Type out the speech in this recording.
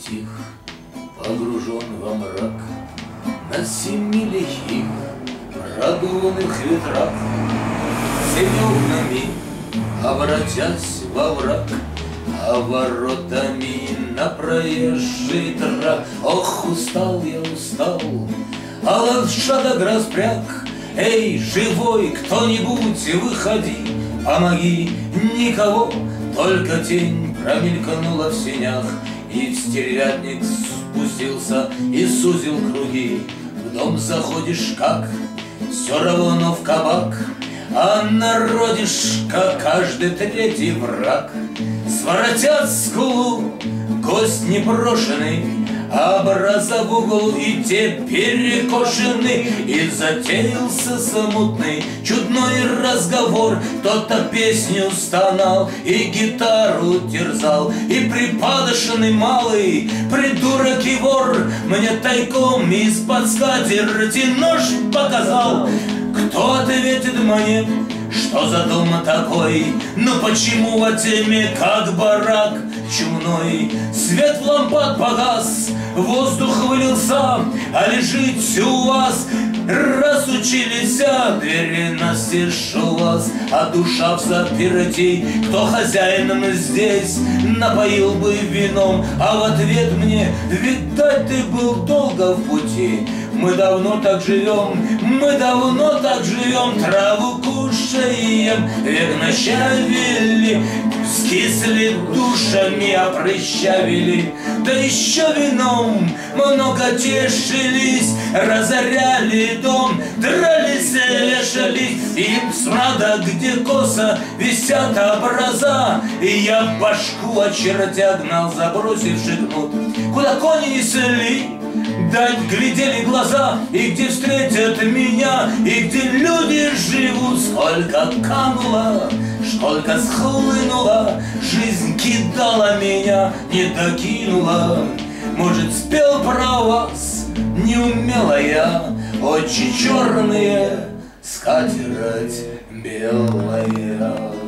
тих, погружен во мрак, на 7 лихих продуванных ветрах, всеми окнами обратясь во враг, а воротами на проезжий трак. Ох, устал я, устал, а лошадок распряг. Эй, живой кто-нибудь, выходи, помоги. Никого, только тень промелькнула в сенях, и в стервятник спустился и сузил круги. В дом заходишь как, все равно в кабак, а народишка каждый третий враг. Своротят скулу, гость непрошенный, образа в угол и те перекошены. И затеялся смутный, чудной разговор. Кто-то песню стонал и гитару терзал, и припадочный малый придурок и вор мне тайком из-под скатерти нож показал. Кто ответит мне, что за дом такой? Ну почему во тьме, как барак чумной? Свет в лампад погас, воздух вылился, а лежит у вас. Разучились, двери настежь у вас, а душа в заперти. Кто хозяином здесь напоил бы вином, а в ответ мне: видать, ты был долго в пути. Мы давно так живем, мы давно так живем, траву кушаем, век нащавили, скисли душами, опрыщавили, да еще вином много тешились, разоряли дом, дрались, вешались, им смрада, где косо висят образа. И я башку очертя гнал, забросивши кнут, куда кони несли, дать глядели глаза, и где встретят меня, и где люди живут. Сколько кануло, сколько схлынуло, жизнь кидала меня, не докинула. Может, спел про вас, не умела я, очи черные, скатерть белая.